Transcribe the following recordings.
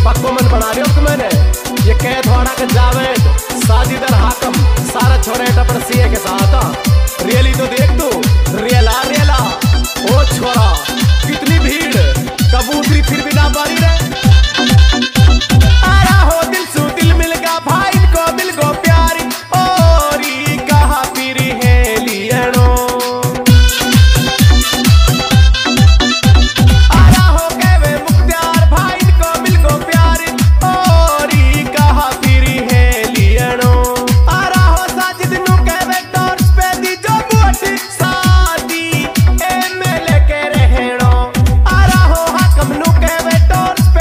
पक्को मन बना रहे हो मैंने ये कह थोड़ा के जावेद साजिदर हाकम सारा छोड़े टपर सीए के साथ रियली तो देख तू रियला रियला ओ छोरा कितनी भीड़ कबूतरी फिर भी ना बारी रे आया हो दिल सु दिल मिल गया भाई को दिल को प्यारी और ये कहा फिर है लियनो आया हो कहवे मुख्तार भाई को मिल को प्यारी और ये कहा फिर है लियनो आया हो साजिद नु कहवे टॉर्च पे दी जो मोटी सादी एमएलए के रहनो आया हो हाकम नु कहवे टॉर्च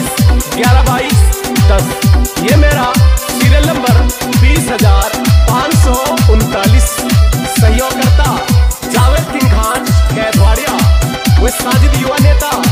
2022-1122-10। ये मेरा सीरियल नंबर 20,539। सहयोग करता जावेद किंग खान कैथवाड़िया, वो साजिद युवा नेता